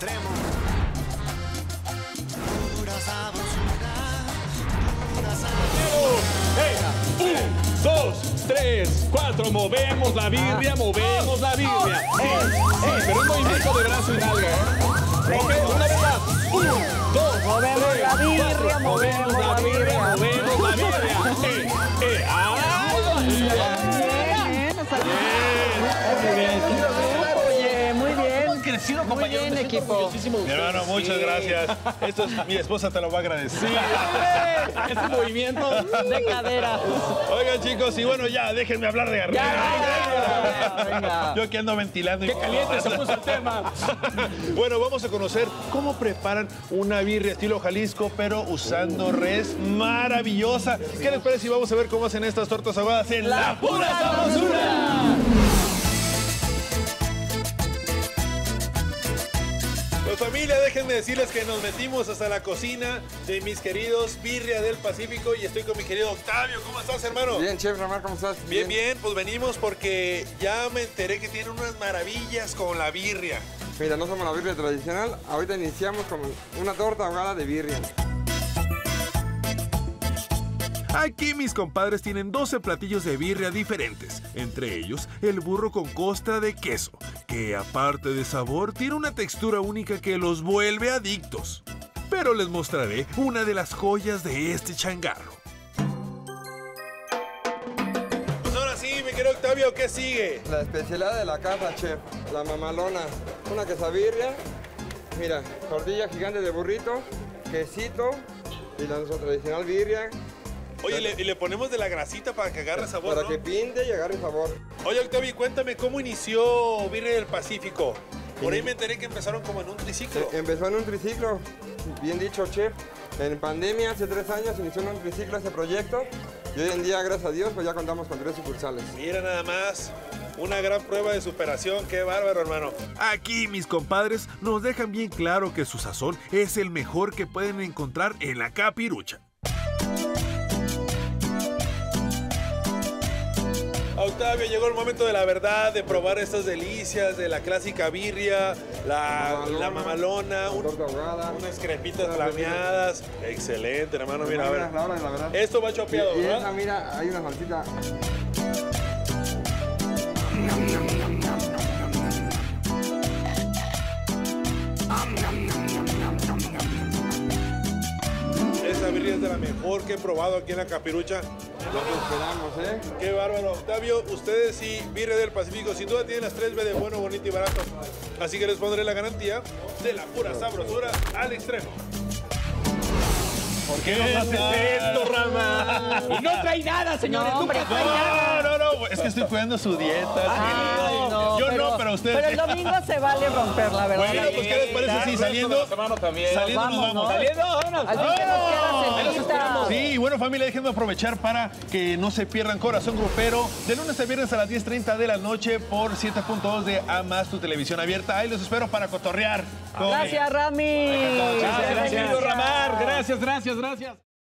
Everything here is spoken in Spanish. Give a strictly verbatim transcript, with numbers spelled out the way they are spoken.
extremo. Pura sabrosura, pura sabrosura. Hey, un, dos, tres, cuatro. Movemos la birria, movemos la birria. Sí, sí, pero un movimiento de brazo y nalga, ¿eh? Ok, una vez más. Un, dos, Movemos tres, la birria, cuatro. movemos Movemos la la birria, birria. movemos la birria. Eh, eh, ¡ay! Bien, nos salió. Muy bien. Oye, muy bien. crecido, Muy compañero. bien, Me siento equipo. orgullosísimo de Mi hermano, ustedes. muchas Sí. gracias. Esto es, mi esposa te lo va a agradecer. Ese movimiento De cadera. Oigan, chicos, y bueno, ya, déjenme hablar de arriba. Ya, venga, venga. Yo aquí ando ventilando. y- Qué caliente se puso el tema. Bueno, vamos a conocer cómo preparan una birria estilo Jalisco, pero usando res maravillosa. ¿Qué les parece si vamos a ver cómo hacen estas tortas ahogadas en La Pura Sabrosura? Pues familia, déjenme decirles que nos metimos hasta la cocina de mis queridos Birria del Pacífico y estoy con mi querido Octavio. ¿Cómo estás, hermano? Bien, chef Ramar, ¿cómo estás? Bien, bien, pues venimos porque ya me enteré que tienen unas maravillas con la birria. Mira, no somos la birria tradicional. Ahorita iniciamos con una torta ahogada de birria. Aquí mis compadres tienen doce platillos de birria diferentes, entre ellos el burro con costra de queso, que aparte de sabor tiene una textura única que los vuelve adictos. Pero les mostraré una de las joyas de este changarro. Pues ahora sí, mi querido Octavio, ¿qué sigue? La especialidad de la casa, chef, la mamalona. Una quesabirria, mira, tortilla gigante de burrito, quesito y la nuestra tradicional birria. Oye, y le, y le ponemos de la grasita para que agarre sabor, Para ¿no? que pinte y agarre sabor. Oye, Octavio, cuéntame, ¿cómo inició Birria del Pacífico? Por ahí me enteré que empezaron como en un triciclo. Eh, Empezó en un triciclo, bien dicho, chef. En pandemia, hace tres años, inició en un triciclo ese proyecto. Y hoy en día, gracias a Dios, pues ya contamos con tres sucursales. Mira nada más, una gran prueba de superación. ¡Qué bárbaro, hermano! Aquí mis compadres nos dejan bien claro que su sazón es el mejor que pueden encontrar en la capirucha. Octavio, llegó el momento de la verdad, de probar estas delicias, de la clásica birria, la, Mamalona, la mamalona, un- torta ahogada. unas crepitas flameadas. Excelente, hermano, mira, a ver. La hora de la verdad. Esto va chopeado, Y, y ¿verdad? esa, mira, hay una salsita. Esa birria es de la mejor que he probado aquí en la Capirucha. Lo que esperamos, ¿eh? Qué bárbaro. Octavio, ustedes sí, Birria del Pacífico, sin duda tienen las tres B de bueno, bonito y barato. Así que les pondré la garantía de la pura sabrosura al extremo. ¿Por qué nos haces esto, Rama? Y no trae nada, señores. No, hombre, nunca trae trae nada. No, no, no, es que estoy cuidando su dieta. Ay, sí. no, Yo no, pero ustedes. Pero el domingo se vale romper, la verdad. Bueno, pues ¿qué les parece si saliendo, saliendo nos Vamos, vamos? ¿no? Saliendo, vámonos. Así que nos queda Ahí los esperamos. Sí, bueno familia, déjenme aprovechar para que no se pierdan Corazón Grupero de lunes a viernes a las diez treinta de la noche por siete punto dos de A Más, tu televisión abierta. Ahí los espero para cotorrear. con- Gracias, Rami. Gracias, gracias, Ramar. Gracias, gracias, gracias.